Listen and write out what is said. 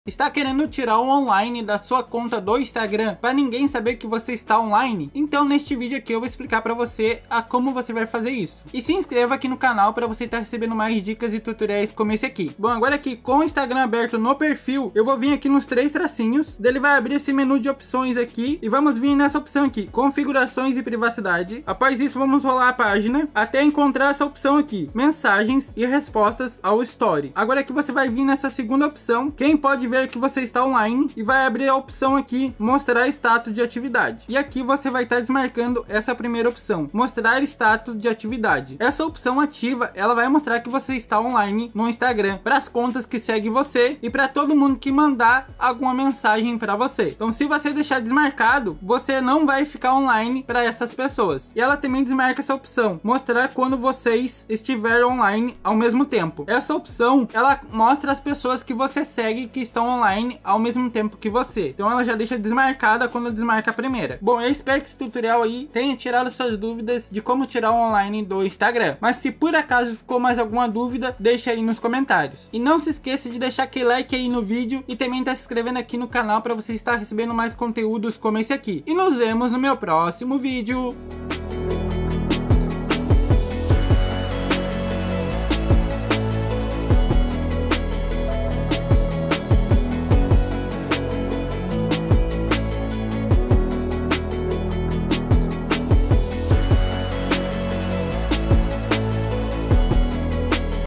Está querendo tirar o online da sua conta do Instagram para ninguém saber que você está online? Então neste vídeo aqui eu vou explicar para você a como você vai fazer isso. E se inscreva aqui no canal para você estar recebendo mais dicas e tutoriais como esse aqui. Bom, agora aqui com o Instagram aberto no perfil, eu vou vir aqui nos três tracinhos, ele vai abrir esse menu de opções aqui e vamos vir nessa opção aqui, configurações e privacidade. Após isso vamos rolar a página até encontrar essa opção aqui, mensagens e respostas ao story. Agora aqui você vai vir nessa segunda opção, quem pode ver que você está online, e vai abrir a opção aqui, mostrar status de atividade. E aqui você vai estar desmarcando essa primeira opção, mostrar status de atividade. Essa opção ativa, ela vai mostrar que você está online no Instagram para as contas que seguem você e para todo mundo que mandar alguma mensagem para você. Então se você deixar desmarcado, você não vai ficar online para essas pessoas. E ela também desmarca essa opção, mostrar quando vocês estiverem online ao mesmo tempo. Essa opção, ela mostra as pessoas que você segue que estão online ao mesmo tempo que você. Então ela já deixa desmarcada quando desmarca a primeira. Bom, eu espero que esse tutorial aí tenha tirado suas dúvidas de como tirar o online do Instagram. Mas se por acaso ficou mais alguma dúvida, deixa aí nos comentários. E não se esqueça de deixar aquele like aí no vídeo e também tá se inscrevendo aqui no canal para você estar recebendo mais conteúdos como esse aqui. E nos vemos no meu próximo vídeo.